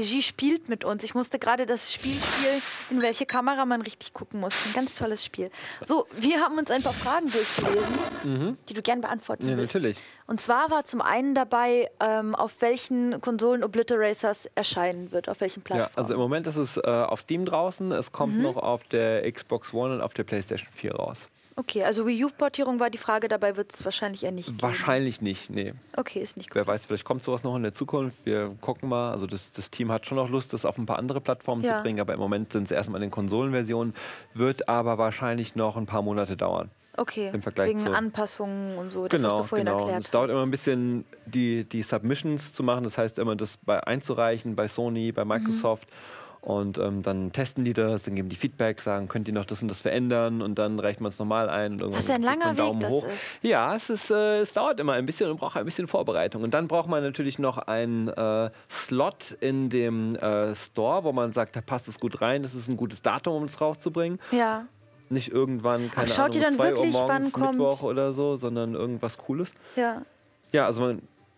Regie spielt mit uns. Ich musste gerade das Spiel spielen, in welche Kamera man richtig gucken muss. Ein ganz tolles Spiel. So, wir haben uns ein paar Fragen durchgelesen, die du gern beantworten willst. Ja, natürlich. Und zwar war zum einen dabei, auf welchen Konsolen Obliteracers erscheinen wird, auf welchen Plattformen. Ja, also im Moment ist es auf Steam draußen. Es kommt noch auf der Xbox One und auf der PlayStation 4 raus. Okay, also Wii U-Portierung war die Frage, dabei wird es wahrscheinlich eher nicht geben. Wahrscheinlich nicht, nee. Okay, ist nicht gut. Wer weiß, vielleicht kommt sowas noch in der Zukunft. Wir gucken mal. Also das Team hat schon noch Lust, das auf ein paar andere Plattformen zu bringen, aber im Moment sind es erstmal in den Konsolenversionen, wird aber wahrscheinlich noch ein paar Monate dauern. Okay, im Vergleich wegen zu Anpassungen und so, das hast du vorhin erklärt. Es dauert immer ein bisschen, die Submissions zu machen, das heißt immer, das einzureichen bei Sony, bei Microsoft. Und dann testen die das, dann geben die Feedback, sagen, könnt ihr noch das und das verändern und dann reicht man es nochmal ein. Und was ein langer Weg das ist. Ja, es dauert immer ein bisschen und braucht ein bisschen Vorbereitung. Und dann braucht man natürlich noch einen Slot in dem Store, wo man sagt, da passt es gut rein, das ist ein gutes Datum, um es rauszubringen. Ja. Nicht irgendwann, keine Ahnung, um 2 Uhr morgens, wann Mittwoch oder so, sondern irgendwas Cooles. Ja. Ja, also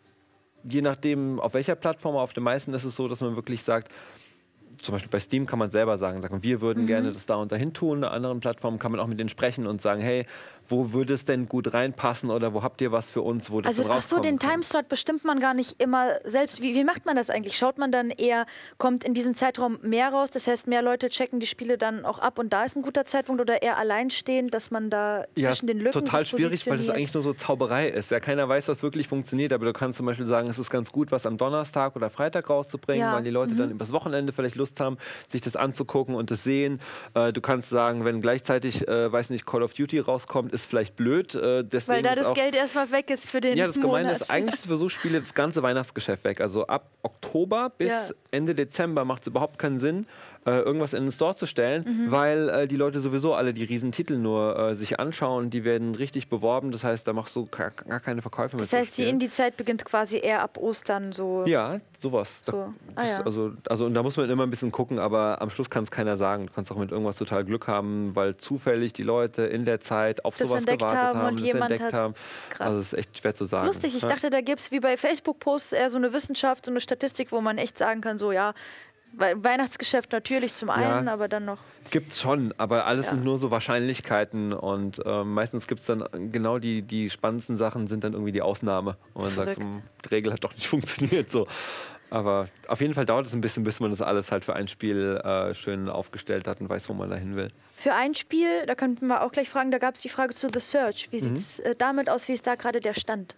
je nachdem, auf welcher Plattform, auf den meisten ist es so, dass man wirklich sagt, zum Beispiel bei Steam kann man selber sagen, wir würden gerne das da und dahin tun. Auf anderen Plattformen kann man auch mit denen sprechen und sagen, hey, wo würde es denn gut reinpassen oder wo habt ihr was für uns, wo das rauskommt? Also den Timeslot bestimmt man gar nicht immer selbst. Wie macht man das eigentlich? Schaut man dann eher, kommt in diesem Zeitraum mehr raus, das heißt, mehr Leute checken die Spiele dann auch ab und da ist ein guter Zeitpunkt oder eher alleinstehend, dass man da zwischen den Lücken total schwierig, weil das eigentlich nur so Zauberei ist. Ja, keiner weiß, was wirklich funktioniert, aber du kannst zum Beispiel sagen, es ist ganz gut, was am Donnerstag oder Freitag rauszubringen, weil die Leute dann übers Wochenende vielleicht Lust haben, sich das anzugucken und das sehen. Du kannst sagen, wenn gleichzeitig, weiß nicht, Call of Duty rauskommt, ist vielleicht blöd. Deswegen weil da das Geld erstmal weg ist für den Monat. Ja, das Gemeine ist, eigentlich ist für so Spiele das ganze Weihnachtsgeschäft weg. Also ab Oktober bis Ende Dezember macht es überhaupt keinen Sinn, irgendwas in den Store zu stellen, weil die Leute sowieso alle die Riesentitel nur sich anschauen. Die werden richtig beworben. Das heißt, da machst du gar keine Verkäufe mehr. Das heißt, die Indie-Zeit beginnt quasi eher ab Ostern so. Ja, sowas. So. Also und da muss man immer ein bisschen gucken, aber am Schluss kann es keiner sagen. Du kannst auch mit irgendwas total Glück haben, weil zufällig die Leute in der Zeit auf sowas gewartet haben, das entdeckt haben. Also es ist echt schwer zu sagen. Lustig, ich dachte, da gibt es wie bei Facebook-Posts eher so eine Wissenschaft, so eine Statistik, wo man echt sagen kann, so ja, Weihnachtsgeschäft natürlich zum einen, aber dann noch... Gibt's schon, aber alles sind nur so Wahrscheinlichkeiten und meistens gibt es dann genau die spannendsten Sachen sind dann irgendwie die Ausnahme. Und man sagt, die Regel hat doch nicht funktioniert so. Aber auf jeden Fall dauert es ein bisschen, bis man das alles halt für ein Spiel schön aufgestellt hat und weiß, wo man da hin will. Für ein Spiel, da könnten wir auch gleich fragen, da gab es die Frage zu The Search. Wie sieht es damit aus, wie ist da gerade der Stand?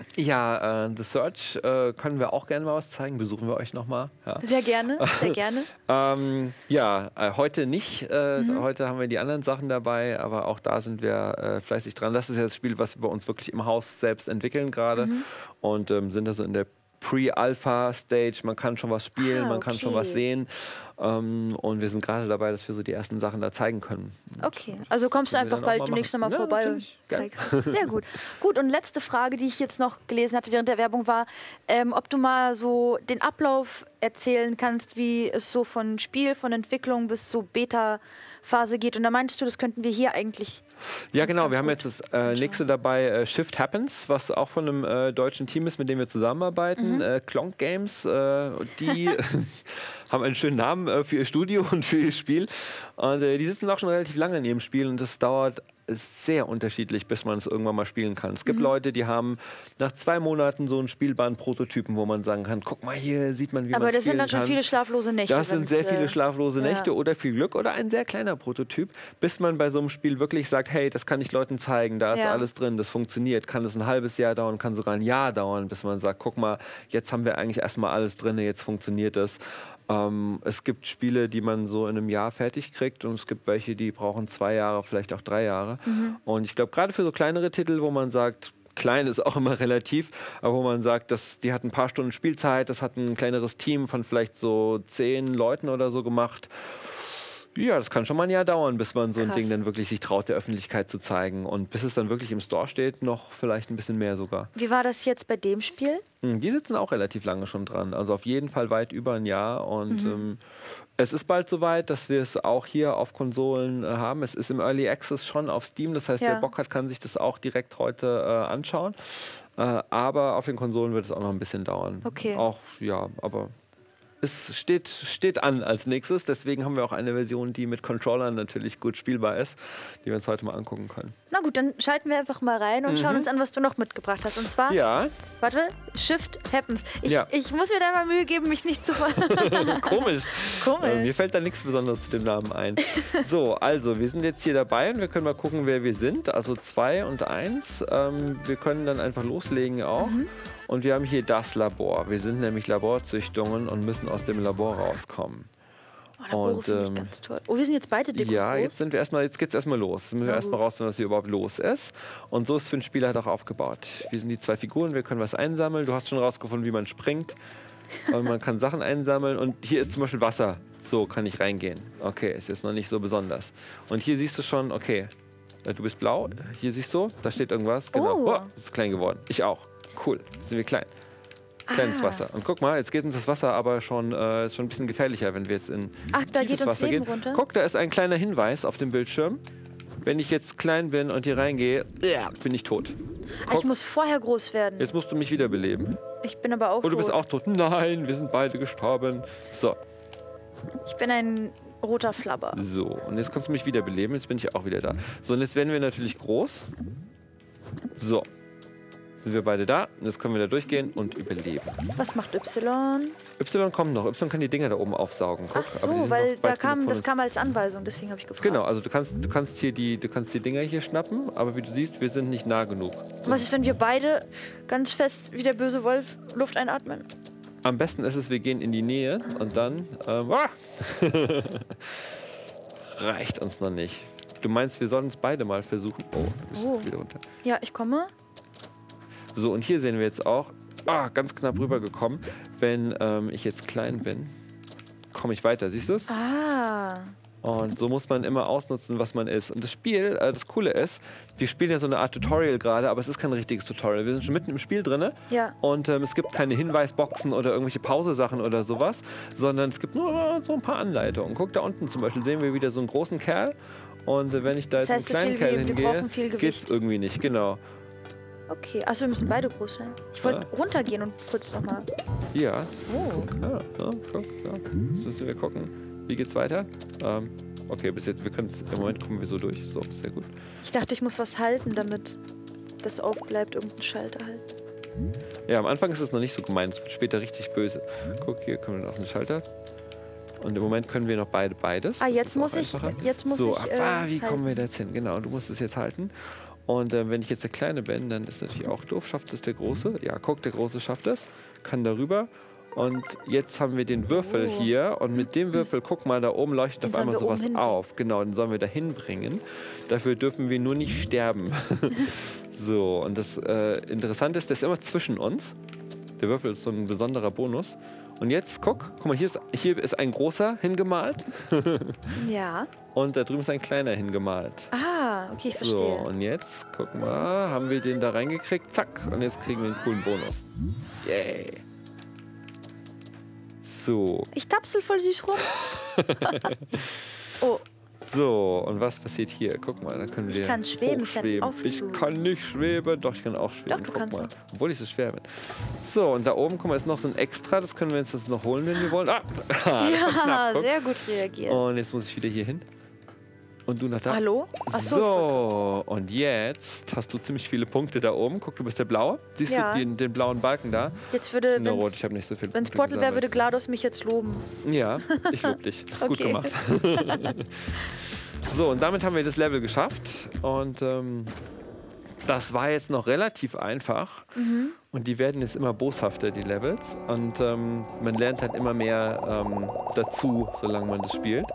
Ja, The Search können wir auch gerne mal was zeigen. Besuchen wir euch nochmal. Ja. Sehr gerne, sehr gerne. Heute nicht. Heute haben wir die anderen Sachen dabei, aber auch da sind wir fleißig dran. Das ist ja das Spiel, was wir bei uns wirklich im Haus selbst entwickeln gerade und sind also in der Pre-Alpha-Stage, man kann schon was spielen, man kann schon was sehen und wir sind gerade dabei, dass wir so die ersten Sachen da zeigen können. Okay, also kommst du einfach bald demnächst nochmal vorbei und zeigst. Sehr gut. Gut, und letzte Frage, die ich jetzt noch gelesen hatte während der Werbung war, ob du mal so den Ablauf erzählen kannst, wie es so von Spiel, von Entwicklung bis zur Beta-Phase geht. Und da meintest du, das könnten wir hier eigentlich... Ja, genau. Wir haben jetzt das nächste dabei, Shift Happens, was auch von einem deutschen Team ist, mit dem wir zusammenarbeiten. Klonk Games, die haben einen schönen Namen für ihr Studio und für ihr Spiel. Und die sitzen auch schon relativ lange in ihrem Spiel und das dauert sehr unterschiedlich, bis man es irgendwann mal spielen kann. Es gibt Leute, die haben nach 2 Monaten so einen spielbaren Prototypen, wo man sagen kann, guck mal, hier sieht man, wie man spielen kann. Aber das sind dann schon viele schlaflose Nächte. Das sind sehr viele schlaflose Nächte oder viel Glück oder ein sehr kleiner Prototyp, bis man bei so einem Spiel wirklich sagt, hey, das kann ich Leuten zeigen, da ist alles drin, das funktioniert. Kann es ein halbes Jahr dauern, kann sogar ein Jahr dauern, bis man sagt, guck mal, jetzt haben wir eigentlich erstmal alles drin, jetzt funktioniert das. Es gibt Spiele, die man so in einem Jahr fertig kriegt und es gibt welche, die brauchen 2 Jahre, vielleicht auch 3 Jahre. Und ich glaube, gerade für so kleinere Titel, wo man sagt, klein ist auch immer relativ, aber wo man sagt, die hat ein paar Stunden Spielzeit, das hat ein kleineres Team von vielleicht so 10 Leuten oder so gemacht. Ja, das kann schon mal ein Jahr dauern, bis man so ein Ding dann wirklich sich traut, der Öffentlichkeit zu zeigen. Und bis es dann wirklich im Store steht, noch vielleicht ein bisschen mehr sogar. Wie war das jetzt bei dem Spiel? Die sitzen auch relativ lange schon dran. Also auf jeden Fall weit über ein Jahr. Und es ist bald soweit, dass wir es auch hier auf Konsolen haben. Es ist im Early Access schon auf Steam. Das heißt, wer Bock hat, kann sich das auch direkt heute anschauen. Aber auf den Konsolen wird es auch noch ein bisschen dauern. Okay. Auch, aber... es steht an als nächstes. Deswegen haben wir auch eine Version, die mit Controllern natürlich gut spielbar ist, die wir uns heute mal angucken können. Na gut, dann schalten wir einfach mal rein und schauen uns an, was du noch mitgebracht hast. Und zwar, warte, Shift Happens. Ich muss mir da mal Mühe geben, mich nicht zu Komisch. Mir fällt da nichts Besonderes zu dem Namen ein. So, also, wir sind jetzt hier dabei und wir können mal gucken, wer wir sind. Also 2 und 1. Wir können dann einfach loslegen auch. Und wir haben hier das Labor. Wir sind nämlich Laborzüchtungen und müssen aus dem Labor rauskommen. Oh, Labore finde ich ganz toll. Oh, wir sind jetzt beide dick. Ja, jetzt geht es erstmal los. Jetzt müssen wir erstmal rausfinden, was hier überhaupt los ist. Und so ist für den Spieler halt auch aufgebaut. Wir sind die 2 Figuren, wir können was einsammeln. Du hast schon rausgefunden, wie man springt. Und man kann Sachen einsammeln. Und hier ist zum Beispiel Wasser. So kann ich reingehen. Okay, ist jetzt noch nicht so besonders. Und hier siehst du schon, okay, du bist blau. Hier siehst du, da steht irgendwas. Genau. Oh, ist klein geworden. Ich auch. Cool, jetzt sind wir klein. Kleines Wasser. Und guck mal, jetzt geht uns das Wasser aber schon ein bisschen gefährlicher, wenn wir jetzt in tiefes Wasser gehen. Runter? Guck, da ist ein kleiner Hinweis auf dem Bildschirm. Wenn ich jetzt klein bin und hier reingehe, bin ich tot. Ich muss vorher groß werden. Jetzt musst du mich wiederbeleben. Ich bin aber auch tot. Und du bist auch tot. Nein, wir sind beide gestorben. So. Ich bin ein roter Flabber. So, und jetzt kannst du mich wiederbeleben. Jetzt bin ich auch wieder da. So, und jetzt werden wir natürlich groß. So. Sind wir beide da. Und jetzt können wir da durchgehen und überleben. Was macht Y? Y kommt noch. Y kann die Dinger da oben aufsaugen. Guck, ach so, weil das kam als Anweisung, deswegen habe ich gefragt. Genau, also du kannst die Dinger hier schnappen, aber wie du siehst, wir sind nicht nah genug. So. Was ist, wenn wir beide ganz fest wie der böse Wolf Luft einatmen? Am besten ist es, wir gehen in die Nähe und dann... reicht uns noch nicht. Du meinst, wir sollen es beide mal versuchen? Oh, du bist wieder runter. Ja, ich komme. So, und hier sehen wir jetzt auch, ganz knapp rübergekommen. Wenn ich jetzt klein bin, komme ich weiter. Siehst du es? Und so muss man immer ausnutzen, was man ist. Und das Spiel, das Coole ist, wir spielen ja so eine Art Tutorial gerade, aber es ist kein richtiges Tutorial. Wir sind schon mitten im Spiel drin. Ja. Und es gibt keine Hinweisboxen oder irgendwelche Pausesachen oder sowas, sondern es gibt nur so ein paar Anleitungen. Guck, da unten zum Beispiel sehen wir wieder so einen großen Kerl. Und wenn ich da jetzt einen kleinen Kerl hingehe, geht es irgendwie nicht. Genau. Okay, achso, wir müssen beide groß sein. Ich wollte runtergehen und kurz nochmal. Ja. Guck, Jetzt müssen wir gucken. Wie geht's weiter? Okay, bis jetzt, im Moment kommen wir so durch. So, sehr gut. Ich dachte, ich muss was halten, damit das aufbleibt, irgendein Schalter halt. Ja, am Anfang ist es noch nicht so gemeint, es wird später richtig böse. Guck, hier können wir noch einen Schalter. Und im Moment können wir noch beides. Jetzt muss ich. Wie kommen wir da jetzt hin? Genau, du musst es jetzt halten. Und wenn ich jetzt der Kleine bin, dann ist natürlich auch doof. Schafft es der Große? Ja, guck, der Große schafft es. Kann darüber. Und jetzt haben wir den Würfel hier. Und mit dem Würfel, guck mal, da oben leuchtet auf einmal sowas auf. Genau, den sollen wir da hinbringen. Dafür dürfen wir nur nicht sterben. So, und das Interessante ist, der ist immer zwischen uns. Der Würfel ist so ein besonderer Bonus. Und jetzt, guck mal, hier ist ein großer hingemalt. Ja. Und da drüben ist ein kleiner hingemalt. Okay, ich verstehe. So, und jetzt, guck mal, haben wir den da reingekriegt. Zack. Und jetzt kriegen wir einen coolen Bonus. Yay. So. Ich tapsel voll süß rum. Oh. So, und was passiert hier? Guck mal, da können wir. Ich kann schweben, ist ja ein Aufzug. Ich kann nicht schweben, doch, ich kann auch schweben. Doch, du guck mal. Obwohl ich so schwer bin. So, und da oben, guck mal, ist noch so ein Extra, das können wir uns jetzt noch holen, wenn wir wollen. Ja, sehr gut reagiert. Und jetzt muss ich wieder hier hin. Und du nach da. Hallo? Achso. So, und jetzt hast du ziemlich viele Punkte da oben. Guck, du bist der Blaue. Siehst du den blauen Balken da? Jetzt würde, ich habe nicht so viel. Wenn es Portal wäre, würde GLaDOS mich jetzt loben. Ja, ich lobe dich. Gut gemacht. So, und damit haben wir das Level geschafft. Und das war jetzt noch relativ einfach. Und die werden jetzt immer boshafter, die Levels. Und man lernt halt immer mehr dazu, solange man das spielt.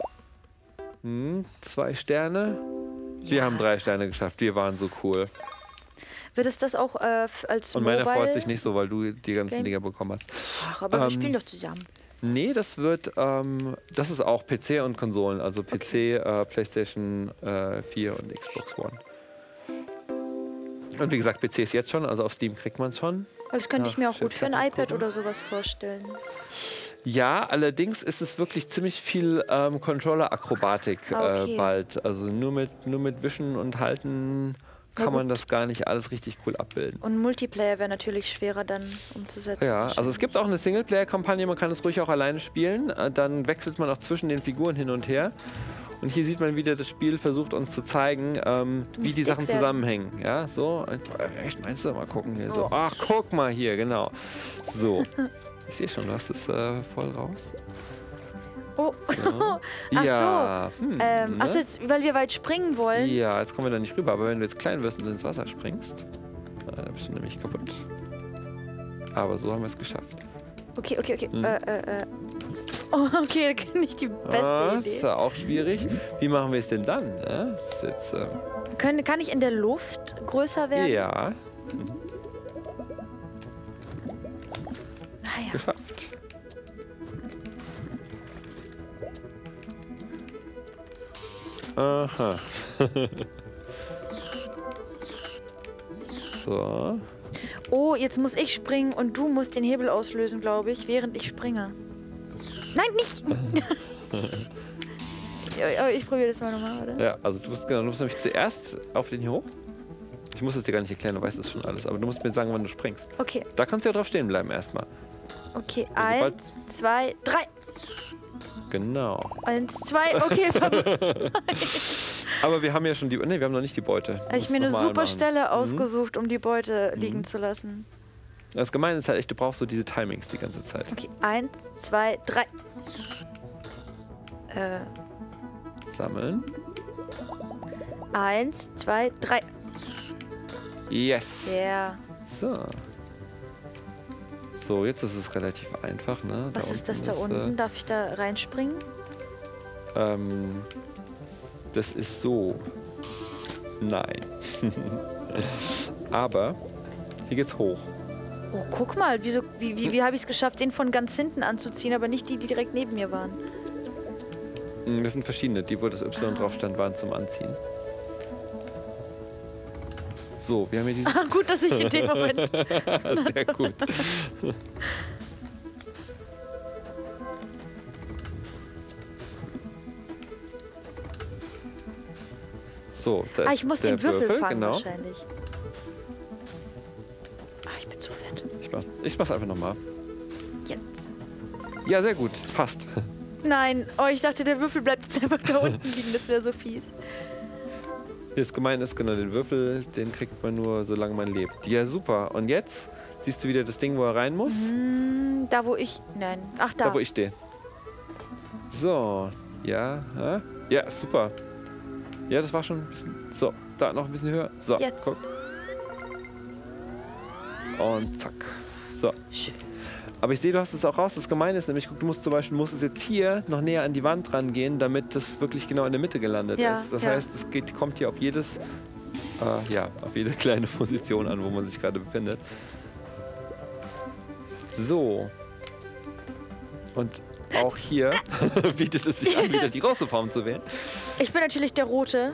2 Sterne. Wir haben 3 Sterne geschafft. Wir waren so cool. Wird es das auch als Und meiner freut sich nicht so, weil du die ganzen Dinger bekommen hast. Ach, aber wir spielen doch zusammen. Nee, das ist auch PC und Konsolen. Also PC, PlayStation 4 und Xbox One. Und wie gesagt, PC ist jetzt schon, also auf Steam kriegt man es schon. Das könnte ich mir auch gut für ein iPad oder sowas vorstellen. Ja, allerdings ist es wirklich ziemlich viel Controller-Akrobatik bald. Also nur mit Wischen und Halten kann man das gar nicht alles richtig cool abbilden. Und Multiplayer wäre natürlich schwerer dann umzusetzen. Ja, also es gibt auch eine Singleplayer-Kampagne, man kann es ruhig auch alleine spielen. Dann wechselt man auch zwischen den Figuren hin und her. Und hier sieht man wieder, das Spiel versucht uns zu zeigen, wie die Sachen zusammenhängen. Ja, so. Echt, meinst du? Mal gucken hier. So. Ach, guck mal hier, genau. So. Ich sehe schon, du hast es voll raus. Oh. Ja. Ach ja. so. Achso, jetzt, weil wir weit springen wollen. Ja, jetzt kommen wir da nicht rüber. Aber wenn du jetzt klein wirst und ins Wasser springst, dann bist du nämlich kaputt. Aber so haben wir es geschafft. Okay. Oh, okay, nicht die beste Idee. Das ist auch schwierig. Wie machen wir es denn dann? Ja, das ist jetzt, kann ich in der Luft größer werden? Ja. Ah, ja. Geschafft. Aha. So. Oh, jetzt muss ich springen und du musst den Hebel auslösen, glaube ich, während ich springe. Nein, nicht! Ich probiere das mal nochmal, oder? Ja, also du musst nämlich zuerst auf den hier hoch. Ich muss es dir gar nicht erklären, du weißt das schon alles, aber du musst mir sagen, wann du springst. Okay. Da kannst du ja drauf stehen bleiben erstmal. Okay, 1, 2, 3. Genau. 1, 2, okay. Aber wir haben ja schon die... Ne, wir haben noch nicht die Beute. Habe ich mir eine super Stelle ausgesucht, um die Beute liegen zu lassen. Das Gemeine ist halt echt, du brauchst so diese Timings die ganze Zeit. Okay, 1, 2, 3. Sammeln. 1, 2, 3. Yes. Ja. So. So, jetzt ist es relativ einfach, ne? Was ist das da unten? Darf ich da reinspringen? Das ist so. Nein. Aber hier geht's hoch. Oh, guck mal, wie habe ich es geschafft, den von ganz hinten anzuziehen, aber nicht die, die direkt neben mir waren? Das sind verschiedene. Die, wo das Y drauf stand, waren zum Anziehen. So, wir haben hier diesen... Gut, dass ich in dem Moment... Sehr gut. So, da ist ich muss der den Würfel fangen genau. Wahrscheinlich. Ich bin zu fett. Ich mach's einfach nochmal. Jetzt. Ja, sehr gut. Fast. Nein, ich dachte, der Würfel bleibt jetzt einfach da unten liegen. Das wäre so fies. Das Gemeine ist, genau, den Würfel, den kriegt man nur, solange man lebt. Ja, super. Und jetzt siehst du wieder das Ding, wo er rein muss? Da, wo ich... Nein. Ach, da. Da, wo ich stehe. So. Ja. Ja, super. Ja, das war schon ein bisschen... So, da noch ein bisschen höher. So, jetzt. Guck. Und zack. So. Schön. Aber ich sehe, du hast es auch raus. Das Gemeine ist nämlich, du musst zum Beispiel es jetzt hier noch näher an die Wand rangehen, damit das wirklich genau in der Mitte gelandet ist. Das heißt, es kommt hier auf jedes, auf jede kleine Position an, wo man sich gerade befindet. So. Und auch hier bietet es sich an, wieder die große Form zu wählen. Ich bin natürlich der Rote.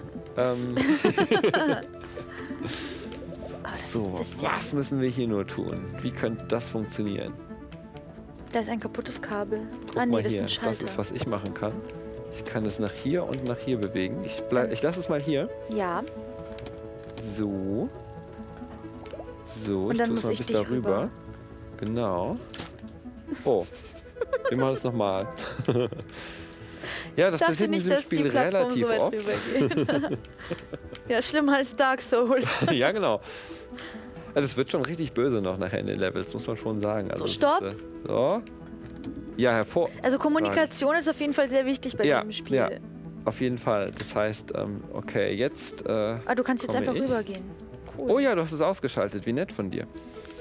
So, was müssen wir hier nur tun? Wie könnte das funktionieren? Da ist ein kaputtes Kabel. Guck mal das hier. ist ein Schalter. Das ist, was ich machen kann. Ich kann es nach hier und nach hier bewegen. Ich lasse es mal hier. Ja. So. So, und ich tue es mal bis darüber. Genau. Oh. Wir machen es nochmal. Ja, das passiert in diesem Spiel relativ so oft. Ja, schlimmer als Dark Souls. Ja, genau. Also es wird schon richtig böse noch nachher in den Levels, muss man schon sagen. Also so, stopp. So. Ja, hervor. Also Kommunikation ist auf jeden Fall sehr wichtig bei diesem Spiel. Ja, auf jeden Fall. Das heißt, okay, jetzt du kannst jetzt einfach rübergehen. Cool. Oh ja, du hast es ausgeschaltet. Wie nett von dir.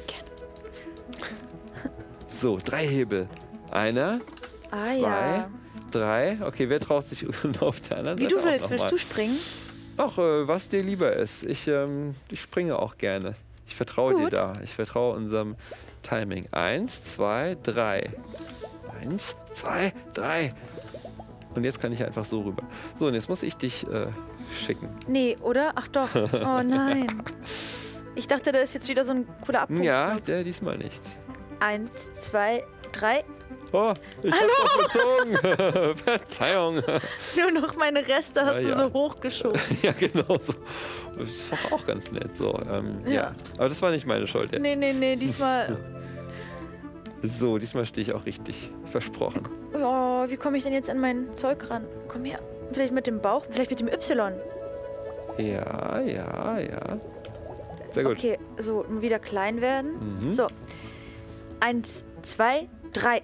So, 3 Hebel. Einer, 2, 3. Okay, wer traut sich auf der anderen Seite? Wie du willst. Willst du springen? Ach, was dir lieber ist. Ich springe auch gerne. Ich vertraue dir da. Ich vertraue unserem Timing. 1, 2, 3. 1, 2, 3. Und jetzt kann ich einfach so rüber. So, und jetzt muss ich dich schicken. Nee, oder? Ach doch. Oh nein. Ich dachte, da ist jetzt wieder so ein cooler Abpunkt. Ja, der diesmal nicht. 1, 2, 3. Oh, ich hab's gezogen. Verzeihung. Nur noch meine Reste hast du so hochgeschoben. Ja, genau so. Das ist doch auch ganz nett so. Ja. Aber das war nicht meine Schuld jetzt. Nee, diesmal... So, diesmal stehe ich auch richtig. Versprochen. Oh, wie komme ich denn jetzt an mein Zeug ran? Komm her. Vielleicht mit dem Bauch, vielleicht mit dem Y. Ja. Sehr gut. Okay, so, wieder klein werden. So. 1, 2, 3.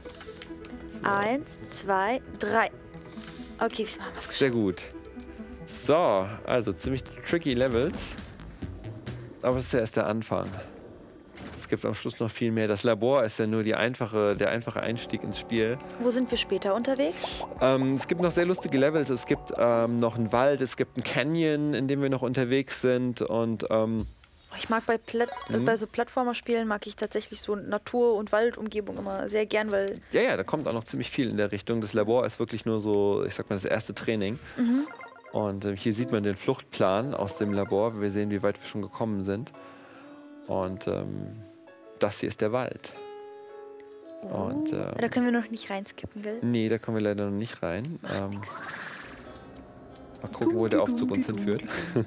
1, 2, 3. Okay, diesmal haben wir es geschafft. Sehr gut. So, also ziemlich tricky Levels. Aber es ist ja erst der Anfang. Es gibt am Schluss noch viel mehr. Das Labor ist ja nur der einfache Einstieg ins Spiel. Wo sind wir später unterwegs? Es gibt noch sehr lustige Levels. Es gibt noch einen Wald, es gibt einen Canyon, in dem wir noch unterwegs sind. Und ich mag bei so Plattformerspielen mag ich tatsächlich so Natur- und Waldumgebung immer sehr gern, weil... Ja, da kommt auch noch ziemlich viel in der Richtung. Das Labor ist wirklich nur so, ich sag mal, das erste Training. Und hier sieht man den Fluchtplan aus dem Labor. Wir sehen, wie weit wir schon gekommen sind. Und das hier ist der Wald. Und, da können wir noch nicht reinskippen, gell? Nee, da kommen wir leider noch nicht rein. Mal gucken, wo der Aufzug uns hinführt.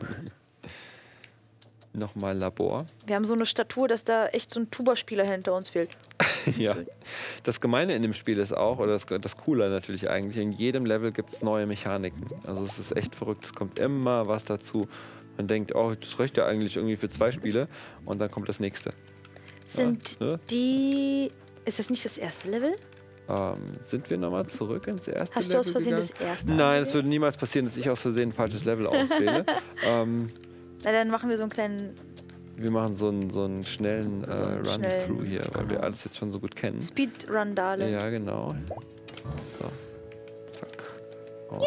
Nochmal Labor. Wir haben so eine Statur, dass da echt so ein Tuba-Spieler hinter uns fehlt. Ja. Das Gemeine in dem Spiel ist auch, oder das Coole natürlich eigentlich, in jedem Level gibt es neue Mechaniken. Also es ist echt verrückt, es kommt immer was dazu. Man denkt, oh, das reicht ja eigentlich irgendwie für 2 Spiele und dann kommt das nächste. Sind die... Ist das nicht das erste Level? Sind wir nochmal zurück ins erste Level? Hast du aus Versehen das erste? Nein, es würde niemals passieren, dass ich aus Versehen ein falsches Level auswähle. Na, dann machen wir so einen kleinen... Wir machen so einen schnellen Run-Through hier, weil wir alles jetzt schon so gut kennen. Speedrun-Dale. Ja, genau. So. Zack. Und,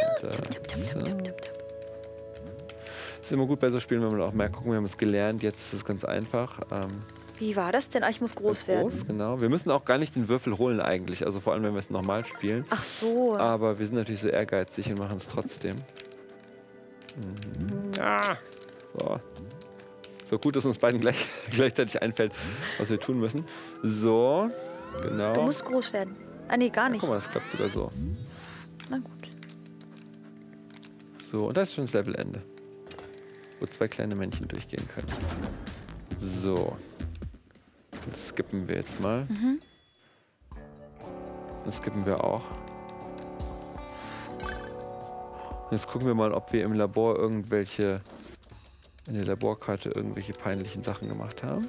ist immer gut bei so Spielen, wenn man auch merkt, gucken, wir haben es gelernt, jetzt ist es ganz einfach. Wie war das denn? Ich muss groß werden. Genau. Wir müssen auch gar nicht den Würfel holen eigentlich, also vor allem, wenn wir es nochmal spielen. Ach so. Aber wir sind natürlich so ehrgeizig und machen es trotzdem. So gut, dass uns beiden gleichzeitig einfällt, was wir tun müssen. So, genau. Du musst groß werden. Ah, nee, gar nicht. Guck mal, das klappt sogar so. Na gut. So, und das ist schon das Levelende. Wo 2 kleine Männchen durchgehen können. So. Das skippen wir jetzt mal. Das skippen wir auch. Jetzt gucken wir mal, ob wir im Labor in der Laborkarte irgendwelche peinlichen Sachen gemacht haben.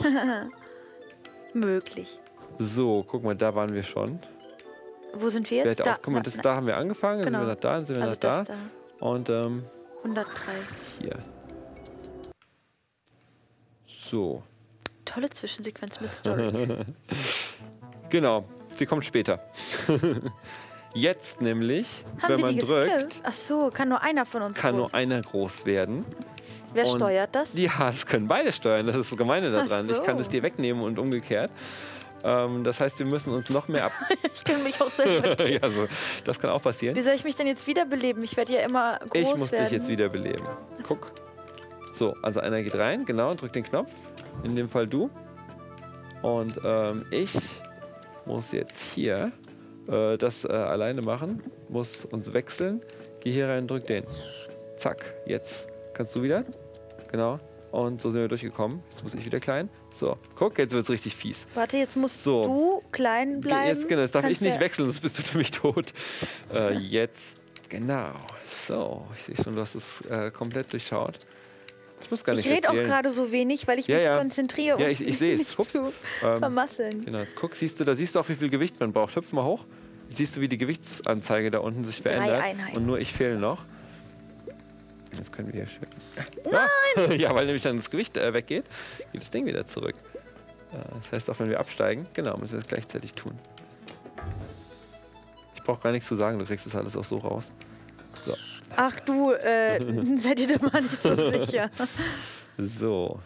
Möglich. So, guck mal, da waren wir schon. Wo sind wir jetzt? Guck mal, da haben wir angefangen, genau. Dann sind wir nach da, dann sind wir also nach da. Und 103. Hier. So. Tolle Zwischensequenz mit Story. Genau, sie kommt später. Jetzt nämlich, wenn man drückt... Ach so, kann nur einer von uns Kann nur einer groß werden. Wer steuert das? Ja, das können beide steuern. Das ist das Gemeine daran. So. Ich kann es dir wegnehmen und umgekehrt. Das heißt, wir müssen uns noch mehr Ich kann mich auch selber ja, so, das kann auch passieren. Wie soll ich mich denn jetzt wiederbeleben? Ich werde ja immer groß werden. Ich muss dich jetzt wiederbeleben. Guck. So, also einer geht rein, genau, und drückt den Knopf. In dem Fall du. Und ich muss jetzt hier das alleine machen. Muss uns wechseln. Geh hier rein, drück den. Zack, jetzt kannst du wieder. Genau. Und so sind wir durchgekommen. Jetzt muss ich wieder klein. So, guck, jetzt wird es richtig fies. Warte, jetzt musst du klein bleiben. Jetzt, genau, jetzt darf ich nicht wechseln, sonst bist du nämlich tot. Jetzt, genau. So, ich sehe schon, du hast es komplett durchschaut. Ich muss gar nicht rede auch gerade so wenig, weil ich mich konzentriere, um ich sehe es. Zu vermasseln. Genau, jetzt guck, da siehst du auch, wie viel Gewicht man braucht. Hüpf mal hoch. Jetzt siehst du, wie die Gewichtsanzeige da unten sich verändert. 3 Einheiten. Und nur ich fehle noch. Jetzt können wir hier schön... Nein! Ja, weil nämlich dann das Gewicht weggeht, geht das Ding wieder zurück. Das heißt, auch wenn wir absteigen, genau, müssen wir das gleichzeitig tun. Ich brauche gar nichts zu sagen, du kriegst das alles auch so raus. So. Ach du, seid ihr da mal nicht so sicher. So.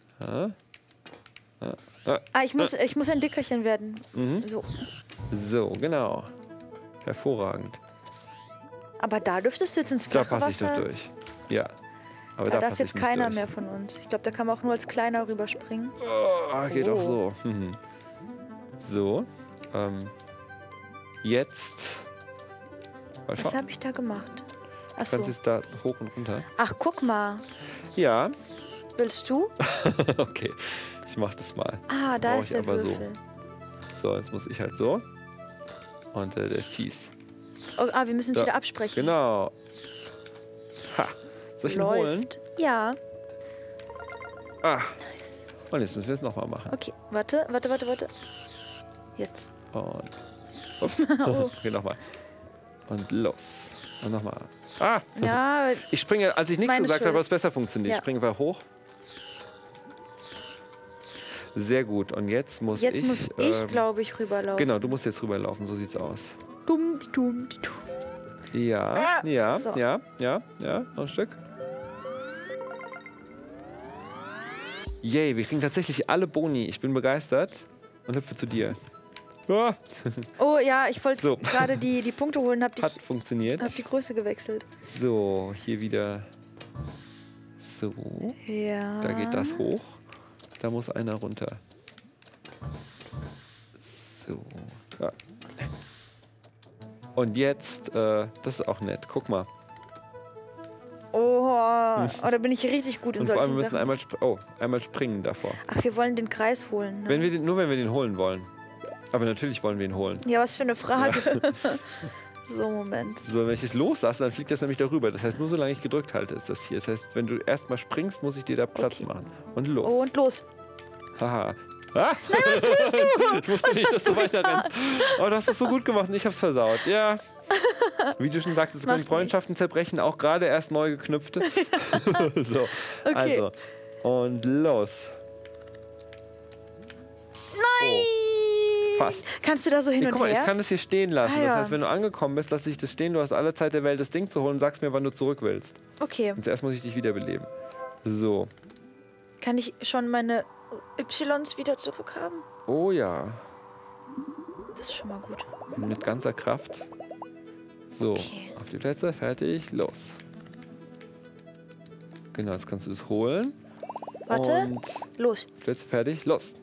Ich muss ein Dickerchen werden. So, genau. Hervorragend. Aber da dürftest du jetzt ins flache Wasser... Da passe ich doch durch. Ja. Aber da darf jetzt keiner mehr von uns. Ich glaube, da kann man auch nur als Kleiner rüberspringen. Geht auch so. So. Jetzt. Was habe ich da gemacht? Achso. Du kannst jetzt da hoch und runter. Ach, guck mal. Ja. Willst du? Okay, ich mach das mal. Ah, da ist der Würfel. So, jetzt muss ich halt so. Und der ist fies. Oh, wir müssen uns wieder absprechen. Genau. Ha. Soll ich ihn holen? Ja. Ah. Nice. Und jetzt müssen wir es nochmal machen. Okay, warte. Jetzt. Und. Ups. Okay, nochmal. Und los. Und nochmal. Ah! Ja. Ich springe, als ich nichts gesagt habe, was besser funktioniert. Ja. Ich springe einfach hoch. Sehr gut. Und jetzt muss ich... Jetzt muss ich, glaube ich, rüberlaufen. Genau, du musst jetzt rüberlaufen. So sieht's aus. Dumm. Ja, ja, so. ja. Noch ein Stück. Yay, wir kriegen tatsächlich alle Boni. Ich bin begeistert und hüpfe zu dir. Oh, oh ja, ich wollte gerade die Punkte holen. Hat funktioniert. Hab die Größe gewechselt. So, hier wieder. So. Ja. Da geht das hoch. Da muss einer runter. So. Ja. Und jetzt, das ist auch nett. Guck mal. Oh, da bin ich richtig gut in solchen Sachen. Vor allem wir müssen einmal springen davor. Ach, wir wollen den Kreis holen. Ne? Nur wenn wir den holen wollen. Aber natürlich wollen wir ihn holen. Ja, was für eine Frage. Ja. So, Moment. So, wenn ich es loslasse, dann fliegt das nämlich darüber. Das heißt, nur solange ich gedrückt halte, ist das hier. Das heißt, wenn du erstmal springst, muss ich dir da Platz machen. Und los. Oh, und los. Haha. Ah! Nein, was tust du? Ich wusste nicht, dass du weiter rennst. Oh, du hast es so gut gemacht und ich hab's versaut. Ja. Wie du schon sagtest, können Freundschaften zerbrechen, auch gerade erst neu geknüpfte. So, okay. Also. Und los. Nein! Oh. Fast. Kannst du da so hin und guck mal, her? Ich kann das hier stehen lassen. Ah, ja. Das heißt, wenn du angekommen bist, lass ich das stehen. Du hast alle Zeit der Welt, das Ding zu holen. Sagst mir, wann du zurück willst. Okay. Und zuerst muss ich dich wiederbeleben. So. Kann ich schon meine Ys wieder zurückhaben? Oh ja. Das ist schon mal gut. Mit ganzer Kraft. So, auf die Plätze, fertig, los. Genau, jetzt kannst du es holen. Warte, und los. Plätze, fertig, los.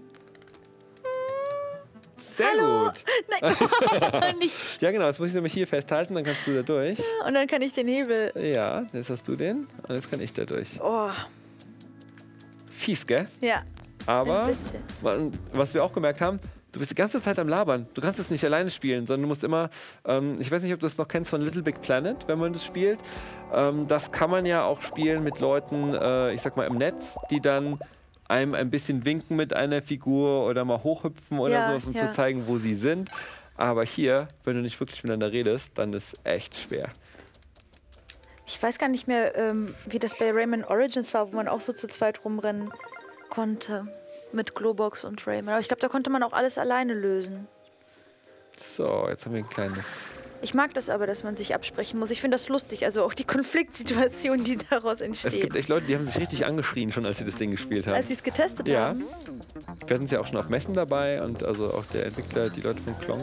Sehr gut. Nein, nicht. Ja genau, jetzt muss ich nämlich hier festhalten, dann kannst du da durch. Ja, und dann kann ich den Hebel. Ja, jetzt hast du den und jetzt kann ich da durch. Oh. Fies, gell? Ja. Aber, ein bisschen. Was wir auch gemerkt haben, du bist die ganze Zeit am Labern. Du kannst es nicht alleine spielen, sondern du musst immer, ich weiß nicht, ob du das noch kennst von Little Big Planet, wenn man das spielt. Das kann man ja auch spielen mit Leuten, ich sag mal im Netz, die dann einem ein bisschen winken mit einer Figur oder mal hochhüpfen oder sowas, um zu zeigen, wo sie sind. Aber hier, wenn du nicht wirklich miteinander redest, dann ist echt schwer. Ich weiß gar nicht mehr, wie das bei Rayman Origins war, wo man auch so zu zweit rumrennen konnte. Mit Globox und Rayman. Aber ich glaube, da konnte man auch alles alleine lösen. So, jetzt haben wir ein kleines... Ich mag das aber, dass man sich absprechen muss. Ich finde das lustig, also auch die Konfliktsituationen, die daraus entstehen. Es gibt echt Leute, die haben sich richtig angeschrien, schon als sie das Ding gespielt haben. Als sie es getestet haben? Wir hatten es ja auch schon auf Messen dabei und also auch der Entwickler, die Leute von Klonk.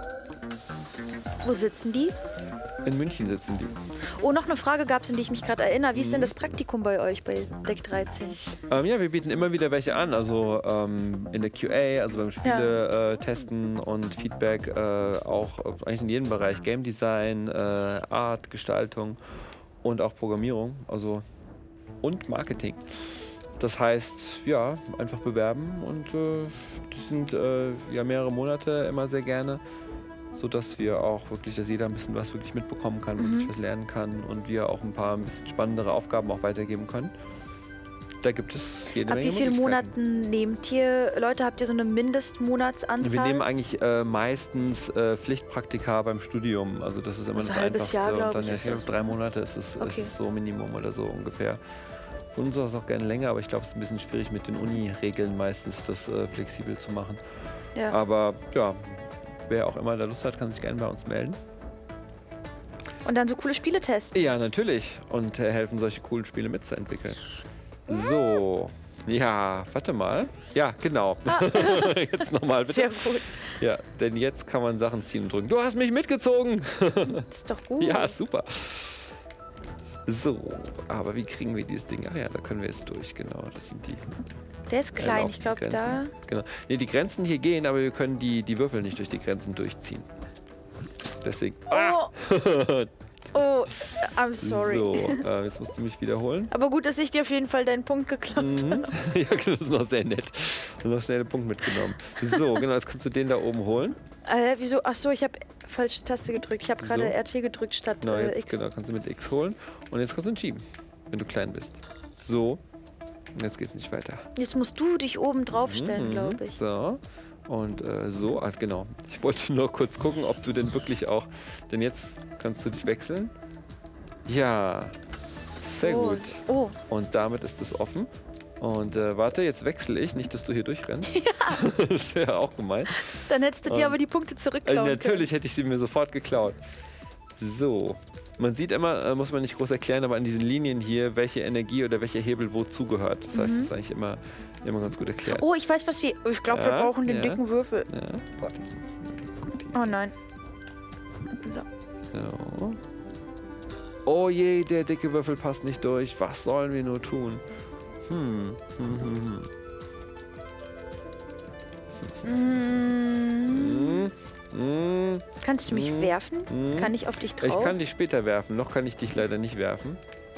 Wo sitzen die? In München sitzen die. Oh, noch eine Frage gab es, an die ich mich gerade erinnere. Wie ist denn das Praktikum bei euch bei Deck 13? Ja, wir bieten immer wieder welche an. Also in der QA, also beim Spiele testen und Feedback, auch eigentlich in jedem Bereich. Game Design, Art, Gestaltung und auch Programmierung. Also und Marketing. Das heißt, ja, einfach bewerben und das sind ja mehrere Monate immer sehr gerne. Sodass wir auch wirklich, dass jeder ein bisschen was wirklich mitbekommen kann und was lernen kann und wir auch ein bisschen spannendere Aufgaben auch weitergeben können. Da gibt es jede Menge Möglichkeiten. Wie viele Monaten nehmt ihr Leute? Habt ihr so eine Mindestmonatsanzahl? Wir nehmen eigentlich meistens Pflichtpraktika beim Studium. Also das ist immer das Einfachste. Jahr, und dann ja 3 Monate ist es so Minimum oder so ungefähr. Von uns aus auch gerne länger, aber ich glaube, es ist ein bisschen schwierig mit den Uni-Regeln meistens, das flexibel zu machen. Ja. Aber ja, wer auch immer da Lust hat, kann sich gerne bei uns melden. Und dann so coole Spiele testen. Ja, natürlich. Und helfen, solche coolen Spiele mitzuentwickeln. So. Ja, warte mal. Ja, genau. Jetzt nochmal bitte. Sehr gut. Ja, denn jetzt kann man Sachen ziehen und drücken. Du hast mich mitgezogen. Das ist doch gut. Ja, super. So, aber wie kriegen wir dieses Ding? Ach ja, da können wir jetzt durch, genau. Das sind die. Der ist klein, ich glaube da. Genau. Nee, die Grenzen hier gehen, aber wir können die Würfel nicht durch die Grenzen durchziehen. Deswegen. Oh! Oh, I'm sorry. So, jetzt musst du mich wiederholen. Aber gut, dass ich dir auf jeden Fall deinen Punkt geklaut habe. Ja, das ist noch sehr nett. Du hast noch schnell den Punkt mitgenommen. So, genau, jetzt kannst du den da oben holen. Wieso? Achso, ich habe falsche Taste gedrückt. Ich habe gerade RT gedrückt statt jetzt, X. Genau, kannst du mit X holen. Und jetzt kannst du ihn schieben, wenn du klein bist. So. Und jetzt geht's nicht weiter. Jetzt musst du dich oben drauf stellen, glaube ich. So. Und so, genau. Ich wollte nur kurz gucken, ob du denn wirklich auch... Denn jetzt kannst du dich wechseln. Ja, sehr gut. Oh. Und damit ist es offen. Und warte, jetzt wechsle ich. Nicht, dass du hier durchrennst. Ja. Das wäre auch gemein. Dann hättest du dir aber die Punkte zurückklauen können. Natürlich hätte ich sie mir sofort geklaut. So. Man sieht immer, muss man nicht groß erklären, aber an diesen Linien hier, welche Energie oder welcher Hebel wozu gehört. Das heißt, das ist eigentlich immer ganz gut erklärt. Oh, ich weiß, was wir... Ich glaube, wir brauchen den dicken Würfel. Ja. Oh nein. So. Oh je, der dicke Würfel passt nicht durch. Was sollen wir nur tun? Kannst du mich werfen? Kann ich auf dich drauf? Ich kann dich später werfen. Noch kann ich dich leider nicht werfen.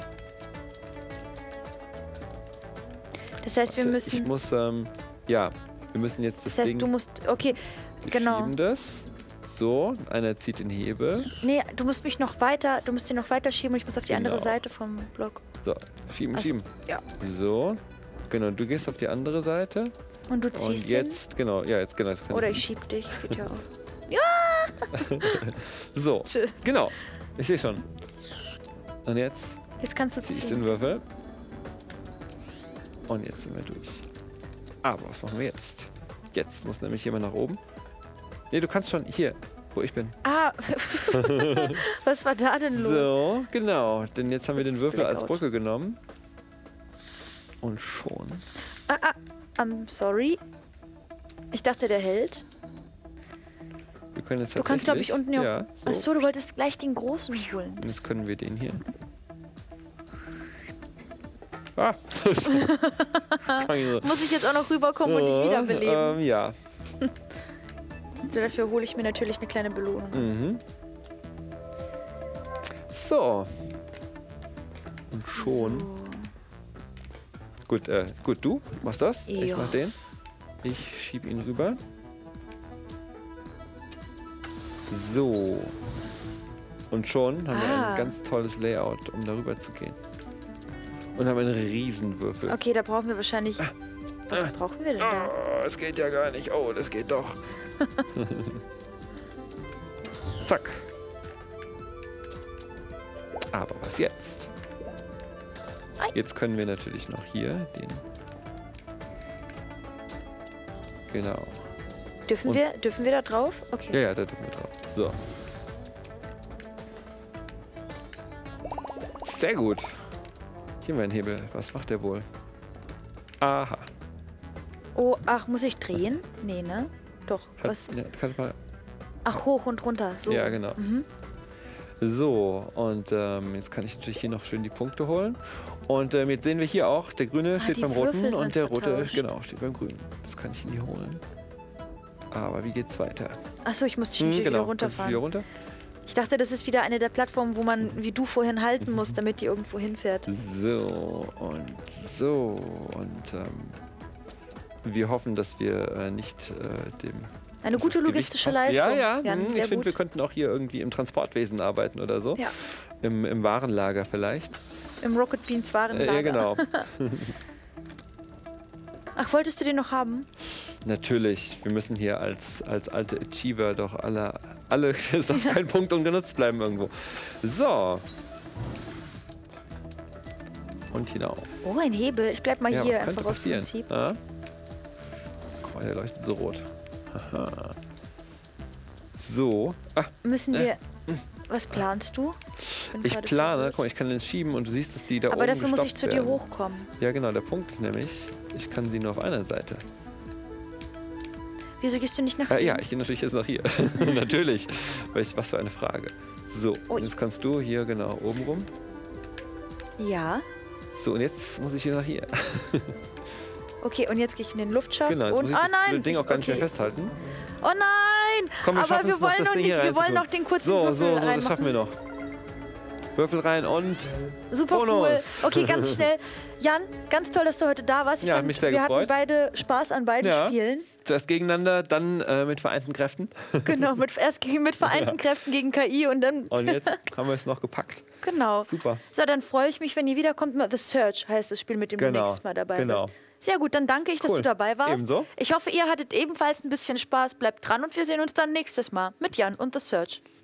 Das heißt, wir müssen... Ich muss, ja, wir müssen jetzt das Ding... Das heißt, du musst... Okay, genau. Wir schieben das. So, einer zieht den Hebel. Nee, du musst mich noch weiter... Du musst den noch weiter schieben und ich muss auf die andere Seite vom Block. So, schieben. Ja. So, genau, du gehst auf die andere Seite. Und du ziehst und jetzt, genau. Oder ich schieb dich. Geht ja auch. Ja! So, genau. Ich sehe schon. Und jetzt... Jetzt kannst du ziehen. Zieh ich den Würfel. Und jetzt sind wir durch. Aber was machen wir jetzt? Jetzt muss nämlich jemand nach oben. Nee, du kannst schon hier, wo ich bin. Ah, was war da denn los? So, genau. Denn jetzt haben wir den Würfel als Brücke genommen. Und schon. I'm sorry. Ich dachte, der hält. Wir können jetzt du kannst, glaube ich, unten ja. So. Achso, du wolltest gleich den großen holen. Und jetzt können wir den hier. Muss ich jetzt auch noch rüberkommen und dich wiederbeleben? Ja. So, dafür hole ich mir natürlich eine kleine Belohnung. So. Und schon. So. Gut, du machst das. Ja. Ich mach den. Ich schiebe ihn rüber. So. Und schon haben wir ein ganz tolles Layout, um darüber zu gehen. Und haben einen Riesenwürfel. Okay, da brauchen wir wahrscheinlich... Was brauchen wir denn da? Es geht ja gar nicht. Oh, das geht doch. Zack. Aber was jetzt? Jetzt können wir natürlich noch hier den... Genau. Dürfen wir da drauf? Okay. Ja, da dürfen wir drauf. So. Sehr gut. Hier mein Hebel. Was macht der wohl? Aha. Oh, ach, muss ich drehen? Nee, ne? Doch. Was? Ja, kann mal. Ach, hoch und runter. So. Ja, genau. So, und jetzt kann ich natürlich hier noch schön die Punkte holen. Und jetzt sehen wir hier auch, der grüne steht beim roten und der rote, genau, steht beim grünen. Das kann ich hier holen. Aber wie geht's weiter? Achso, ich muss die Schnitte wieder runterfahren. Wieder runter? Ich dachte, das ist wieder eine der Plattformen, wo man, wie du vorhin, halten muss, damit die irgendwo hinfährt. So und so. Und wir hoffen, dass wir nicht dem... Eine gute logistische Leistung. Ja. Ich finde, wir könnten auch hier irgendwie im Transportwesen arbeiten oder so. Ja. Im Warenlager vielleicht. Im Rocket Beans Warenlager. Ja, genau. Ach, wolltest du den noch haben? Natürlich. Wir müssen hier als alte Achiever doch alle es darf kein Punkt ungenutzt bleiben irgendwo. So. Und hinauf. Oh, ein Hebel. Ich bleib mal hier einfach aus Prinzip. Ja. Guck mal, der leuchtet so rot. Aha. So. Müssen wir... Was planst du? Ich plane, guck mal, ich kann den schieben und du siehst, dass die da oben Aber dafür muss ich zu dir werden. hochkommen. Ja, genau, der Punkt ist nämlich, ich kann sie nur auf einer Seite. Wieso gehst du nicht nach hier? Ja, ich gehe natürlich jetzt nach hier. Natürlich. Was für eine Frage. So, jetzt kannst du hier genau oben rum. Ja. So, und jetzt muss ich wieder nach hier. Okay, und jetzt gehe ich in den Luftschacht. Genau, jetzt und, muss ich das Ding auch gar nicht mehr festhalten. Oh nein! Komm, aber wir wollen noch nicht, wir wollen noch den kurzen Würfel reinmachen. Das schaffen wir noch. Würfel rein und super Bonus. Cool. Okay, ganz schnell. Jan, ganz toll, dass du heute da warst. Ja, mich sehr gefreut. Wir hatten beide Spaß an beiden Spielen. Zuerst gegeneinander, dann mit vereinten Kräften. Genau, erst mit vereinten Kräften gegen KI und dann... Und jetzt haben wir es noch gepackt. Genau. Super. So, dann freue ich mich, wenn ihr wiederkommt. The Search heißt das Spiel, mit dem du nächstes Mal dabei bist. Sehr gut, dann danke ich, dass du dabei warst. Ebenso. Ich hoffe, ihr hattet ebenfalls ein bisschen Spaß. Bleibt dran und wir sehen uns dann nächstes Mal mit Jan und The Search.